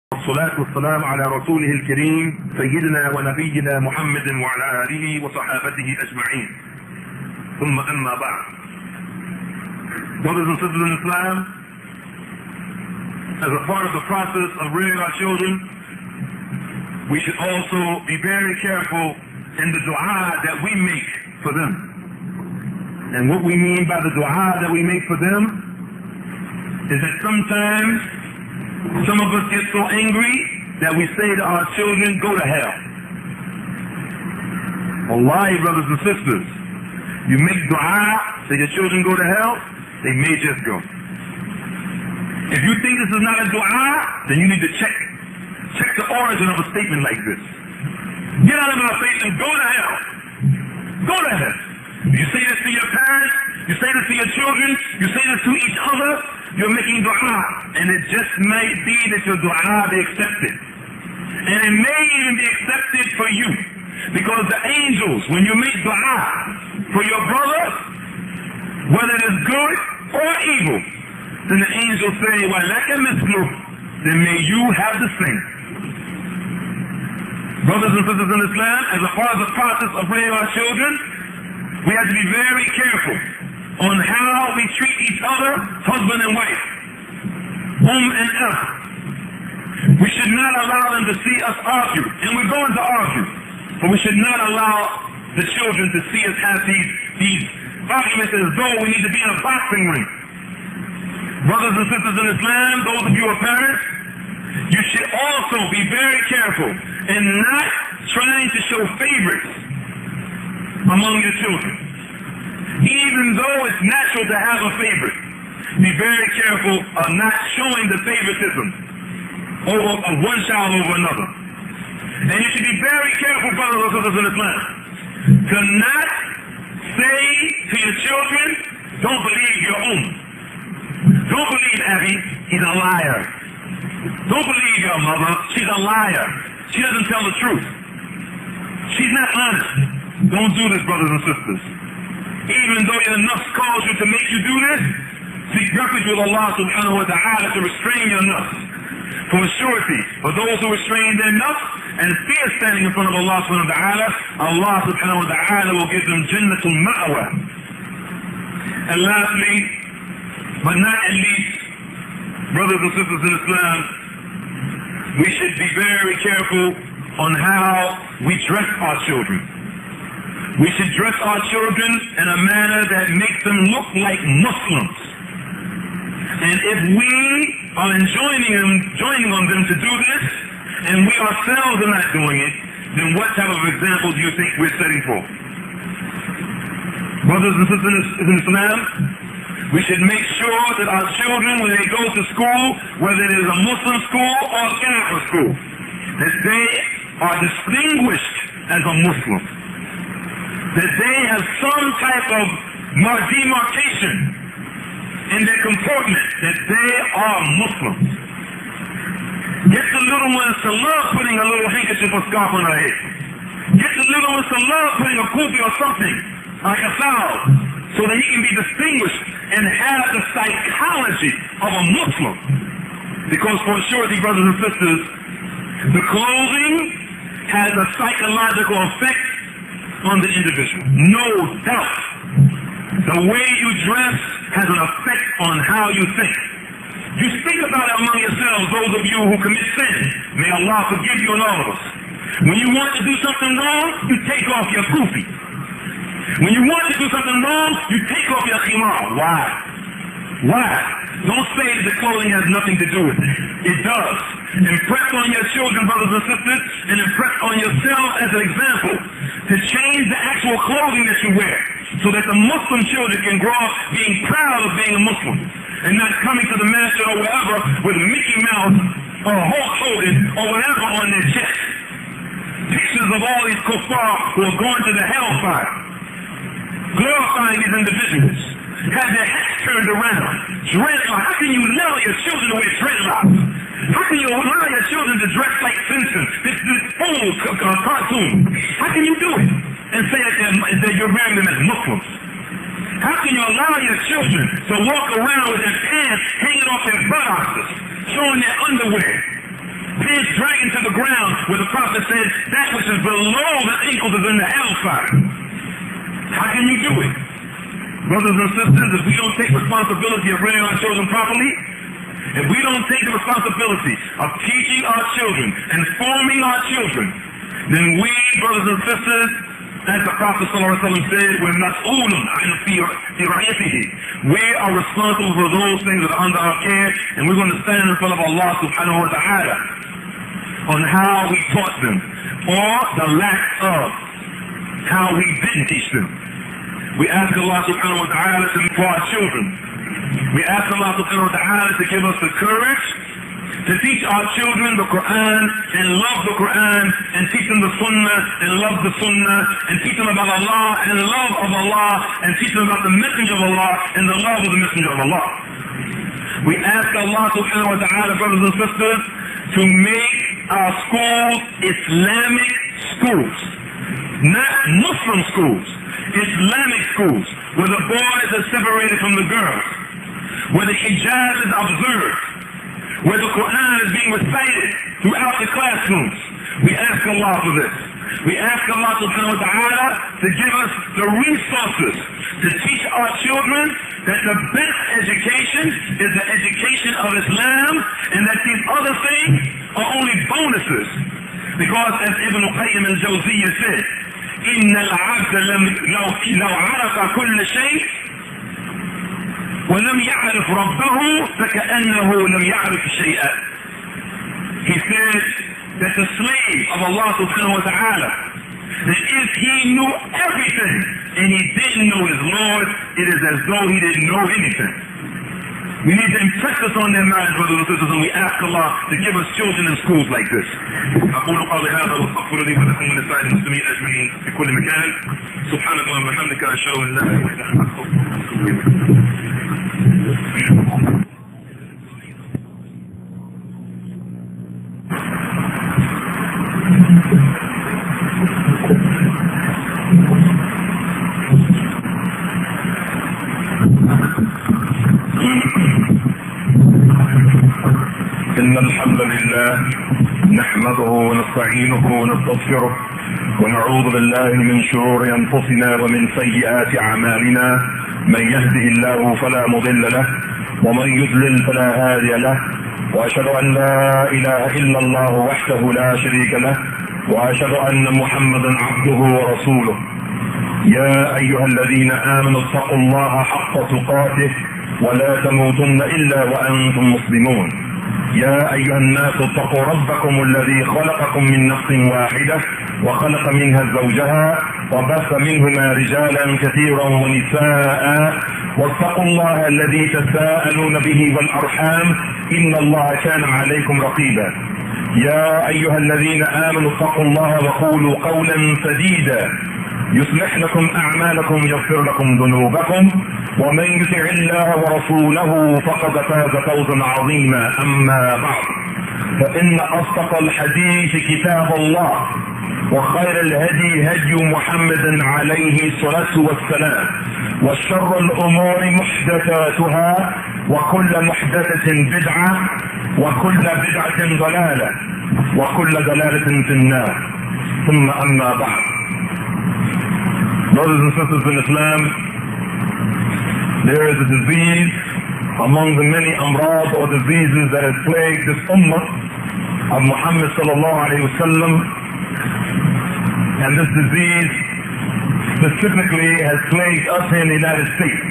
والصلاة والسلام على رسوله الكريم سيدنا ونبينا محمد وعلى آله وصحابته أجمعين. ثم أما بعد. Brothers and sisters in Islam, as a part of the process of rearing our children, we should also be very careful in the dua that we make for them. And what we mean by the dua that we make for them is that sometimes some of us get so angry that we say to our children, go to hell. Wallahi, brothers and sisters, you make dua that your children go to hell, they may just go. If you think this is not a dua, then you need to check the origin of a statement like this. Get out of my face and go to hell. Go to hell. You say this to your parents, you say this to your children, you say this to each other, you're making dua, and it just might be that your dua be accepted. And it may even be accepted for you, because the angels, when you make dua for your brother, whether it is good or evil, then the angels say, وَلَكَ مِثْلُهُ, then may you have the same. Brothers and sisters in Islam, as a part of the process of raising our children, we have to be very careful on how we treat each other, husband and wife, and us. We should not allow them to see us argue, and we're going to argue, but we should not allow the children to see us have these arguments as though we need to be in a boxing ring. Brothers and sisters in Islam, those of you who are parents, you should also be very careful in not trying to show favorites among your children. Even though it's natural to have a favorite, be very careful of not showing the favoritism of one child over another. And you should be very careful, brothers and sisters in Islam, to not say to your children, don't believe your own. Don't believe Abby, he's a liar. Don't believe your mother, she's a liar. She doesn't tell the truth. She's not honest. Don't do this, brothers and sisters. Even though your nafs calls you to make you do this, seek refuge with Allah subhanahu wa ta'ala to restrain your nafs. For surety, for those who restrain their nafs and fear standing in front of Allah subhanahu wa ta'ala, Allah subhanahu wa ta'ala will give them jannatul ma'wa. And lastly, but not at least, brothers and sisters in Islam, we should be very careful on how we dress our children. We should dress our children in a manner that makes them look like Muslims. And if we are joining on them to do this, and we ourselves are not doing it, then what type of example do you think we're setting for? Brothers and sisters in Islam, we should make sure that our children, when they go to school, whether it is a Muslim school or a Catholic school, that they are distinguished as a Muslim. That they have some type of demarcation in their comportment, that they are Muslims. Get the little ones to love putting a little handkerchief or scarf on their head. Get the little ones to love putting a kufi or something, like a foul, so that he can be distinguished and have the psychology of a Muslim. Because for surety, brothers and sisters, the clothing has a psychological effect on the individual. No doubt. The way you dress has an effect on how you think. You speak about it among yourselves, those of you who commit sin. May Allah forgive you and all of us. When you want to do something wrong, you take off your kufi. When you want to do something wrong, you take off your khimar. Why? Why? Don't say that the clothing has nothing to do with it. It does. Impress on your children, brothers and sisters, and impress on yourself as an example to change the actual clothing that you wear, so that the Muslim children can grow up being proud of being a Muslim, and not coming to the master or wherever with Mickey Mouse or Hulk Hogan or whatever on their chest. Pictures of all these kuffar who are going to the hellfire, glorifying these individuals, have their hats turned around. Dreadlocks. How can you allow your children to wear dreadlocks? How can you allow your children to dress like Simpson, this old cartoon? How can you do it and say that you're wearing them as Muslims? How can you allow your children to walk around with their pants hanging off their buttocks, showing their underwear? into the ground, where the Prophet said, that which is below the ankles is in the hellfire. How can you do it? Brothers and sisters, if we don't take responsibility of rearing our children properly, if we don't take the responsibility of teaching our children and forming our children, then we, brothers and sisters, as the Prophet ﷺ said, we're mas'oolun an fi ra'yatihi. We are responsible for those things that are under our care, and we're going to stand in front of Allah subhanahu wa ta'ala on how we taught them, or the lack of how we didn't teach them. We ask Allah subhanahu wa ta'ala to for our children. We ask Allah subhanahu wa ta'ala to give us the courage to teach our children the Quran and love the Quran, and teach them the Sunnah and love the Sunnah, and teach them about Allah and love of Allah, and teach them about the Messenger of Allah and the love of the Messenger of Allah. We ask Allah subhanahu wa ta'ala, brothers and sisters, to make our schools Islamic schools, not Muslim schools, Islamic schools, where the boys are separated from the girls, where the hijab is observed, where the Quran is being recited throughout the classrooms. We ask Allah for this. We ask Allah subhanahu wa ta'ala to give us the resources to teach our children that the best education is the education of Islam, and that these other things are only bonuses. Because as Ibn Qayyim al-Jawziyya said, إِنَّ الْعَبْدَ لَوْ عَرَفَ كُلَّ شَيْءٍ وَلَمْ يَعْرِفْ رَبَّهُ فَكَأَنَّهُ لَمْ يَعْرِفْ شَيْئًا. He said that the slave of Allah subhanahu wa ta'ala, that if he knew everything and he didn't know his Lord, it is as though he didn't know anything. We need to impress this on their minds, brothers and sisters, and we ask Allah to give us children in schools like this. أقول قولي هذا واستغفر لي ولكم ولسائر المسلمين أجمعين في كل مكان. سبحانك اللهم وبحمدك أشهد أن لا إله إلا أنت أستغفرك وأتوب إليك. إن الحمد لله نحمده ونستعينه ونستغفره ونعوذ بالله من شرور أنفسنا ومن سيئات أعمالنا. من يهده الله فلا مضل له ومن يضلل فلا هادي له، وأشهد أن لا إله إلا الله وحده لا شريك له، وأشهد أن محمدا عبده ورسوله. يا أيها الذين آمنوا اتقوا الله حق تقاته ولا تموتن إلا وأنتم مسلمون. يا أيها الناس اتقوا ربكم الذي خلقكم من نفس واحدة وخلق منها زوجها وبث منهما رجالا كثيرا ونساء، واتقوا الله الذي تساءلون به والأرحام إن الله كان عليكم رقيبا. يا أيها الذين آمنوا اتقوا الله وقولوا قولا سديدا يصلح لكم أعمالكم يغفر لكم ذنوبكم، ومن يطع الله ورسوله فقد فاز فوزا عظيما. أما بعد، فإن أصدق الحديث كتاب الله، وخير الهدي هدي محمد عليه الصلاة والسلام، وشر الأمور محدثاتها، وكل محدثة بدعة، وكل بدعة ضلالة، وكل ضلالة في النار. ثم أما بعد. Brothers and sisters in Islam, there is a disease among the many amrad or diseases that has plagued this ummah of Muhammad sallallahu alayhi wa sallam, and this disease specifically has plagued us here in the United States.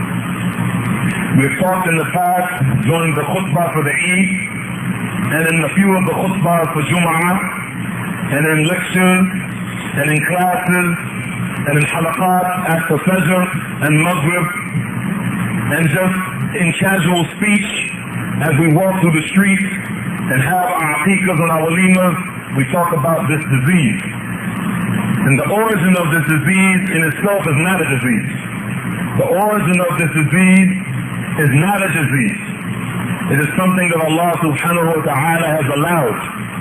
We've talked in the past during the khutbah for the Eid, and in a few of the khutbahs for Jum'ah, and in lectures, and in classes, and in halaqat after Fajr and Maghrib, and just in casual speech as we walk through the streets and have our aqiqahs and our walimas, we talk about this disease. And the origin of this disease in itself is not a disease. The origin of this disease is not a disease. It is something that Allah subhanahu wa ta'ala has allowed,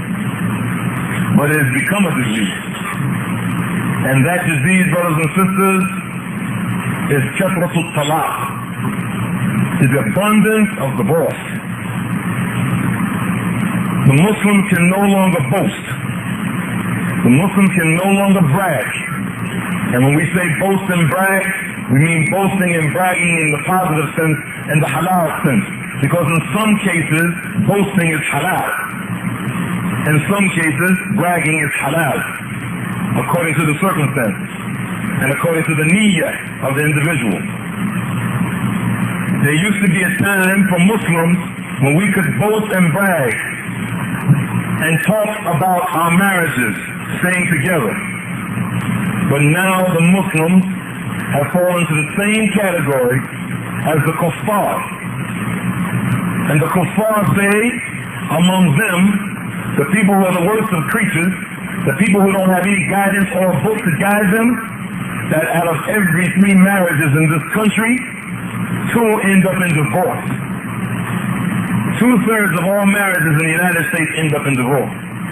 but it has become a disease. And that disease, brothers and sisters, is kathratul talaq, is the abundance of divorce. The Muslim can no longer boast. The Muslim can no longer brag. And when we say boast and brag, we mean boasting and bragging in the positive sense and the halal sense. Because in some cases, boasting is halal. In some cases, bragging is halal, according to the circumstances and according to the niyyah of the individual. There used to be a time for Muslims when we could boast and brag and talk about our marriages staying together. But now the Muslims have fallen into the same category as the kuffar. And the kuffar say, among them, the people who are the worst of creatures, the people who don't have any guidance or a book to guide them, that out of every 3 marriages in this country, 2 end up in divorce. 2/3 of all marriages in the United States end up in divorce.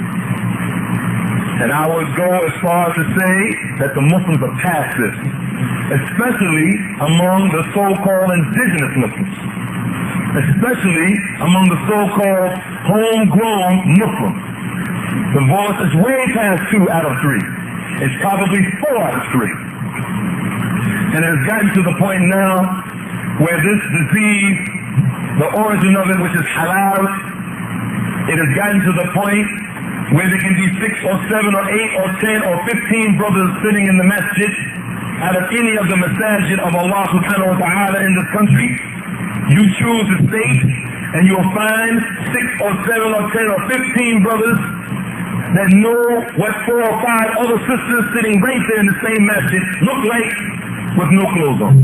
And I would go as far as to say that the Muslims are past this, especially among the so-called indigenous Muslims, especially among the so-called homegrown Muslims. Divorce is way past 2 out of 3. It's probably 4 out of 3. And it's gotten to the point now where this disease, the origin of it, which is halal, it has gotten to the point where there can be 6 or 7 or 8 or 10 or 15 brothers sitting in the masjid out of any of the masajid of Allah subhanahu wa ta'ala in this country. You choose a state and you'll find 6 or 7 or 10 or 15 brothers that know what 4 or 5 other sisters sitting right there in the same masjid look like with no clothes on.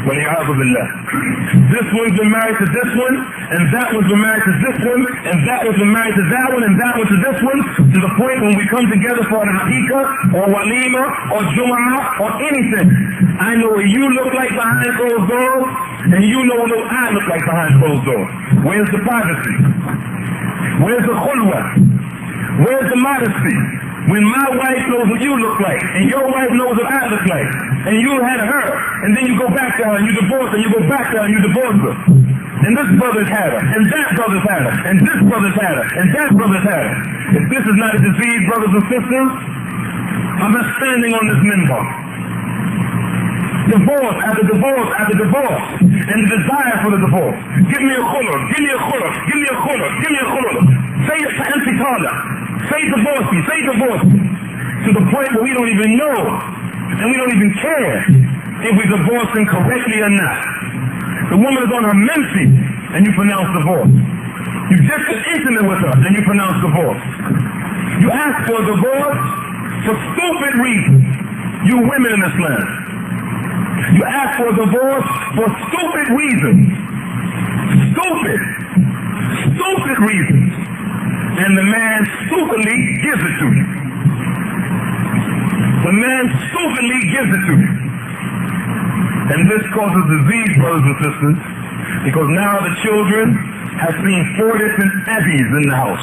This one's been married to this one, and that one's been married to this one, and that one's been married to that one, and that one to this one, to the point when we come together for an aqiqah, or walima, or jum'ah, or anything. I know what you look like behind closed doors, and you know what I look like behind closed doors. Where's the privacy? Where's the khulwa? Where's the modesty? When my wife knows what you look like, and your wife knows what I look like, and you had her, and then you go back to her, and you divorce her, and you go back to her, and you divorce her. And this brother's had her, and that brother's had her, and this brother's had her, and that brother's had her. If this is not a disease, brothers and sisters, I'm not standing on this minbar. Divorce after divorce after divorce, and the desire for the divorce. Give me a khulur, give me a khulur, give me a khulur, give me a khulur. Say it to anti-tala. Say divorce me, say divorce me. To the point where we don't even know, and we don't even care if we divorce them correctly or not. The woman is on her menses, and you pronounce divorce. You just get intimate with her, and you pronounce divorce. You ask for a divorce for stupid reasons. You women in this land. You ask for a divorce for stupid reasons. Stupid reasons. And the man stupidly gives it to you. The man stupidly gives it to you. And this causes disease, brothers and sisters, because now the children have seen 4 different abbeys in the house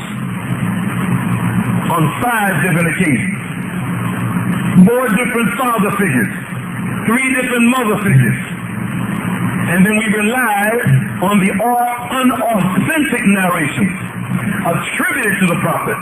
on 5 different occasions. 4 different father figures, 3 different mother figures. And then we rely on the unauthentic narrations attributed to the Prophet.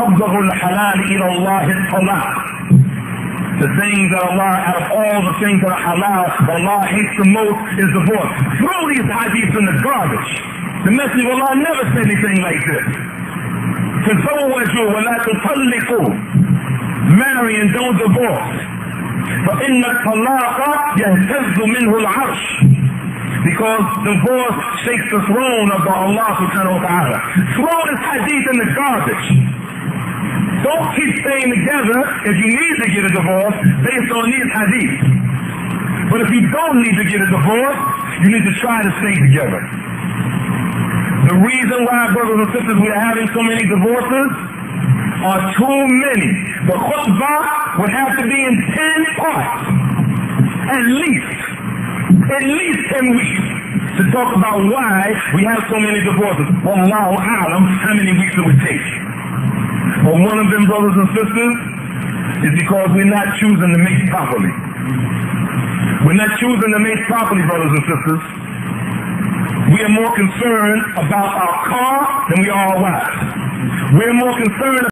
The things that Allah, out of all the things that are halal, Allah hates the most is divorce. Throw these hadiths in the garbage. The Messenger of Allah never said anything like this. تزوجوا ولا تطلقوا. Marry and don't divorce. فإن الطلاق يهتز منه العرش. Because divorce shakes the throne of Allah subhanahu wa ta'ala. Throw this hadith in the garbage. Don't keep staying together if you need to get a divorce based on these hadiths. But if you don't need to get a divorce, you need to try to stay together. The reason why, brothers and sisters, we are having so many divorces are too many. The khutbah would have to be in 10 parts, at least 10 weeks, to talk about why we have so many divorces. Wallahu a'lam, how many weeks it would take. But one of them, brothers and sisters, is because we're not choosing to mate properly. We're not choosing to mate properly, brothers and sisters. We are more concerned about our car than we are our wives. We're more concerned